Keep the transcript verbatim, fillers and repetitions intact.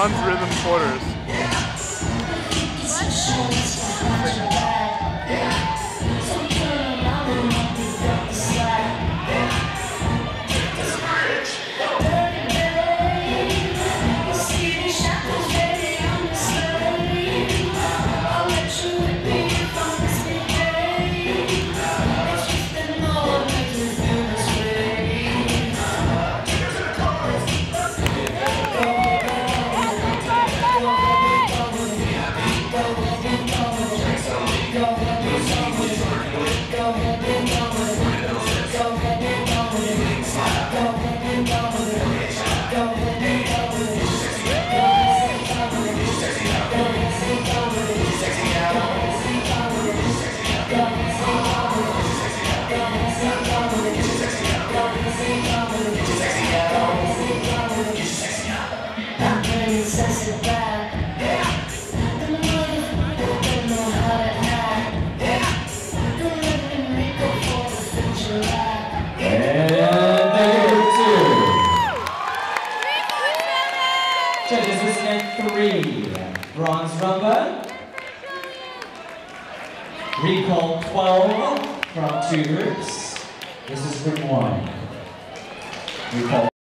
bronze rhythm quarters. Judges, this meant three. Bronze rumba. Recall twelve from two groups. This is group one. Recall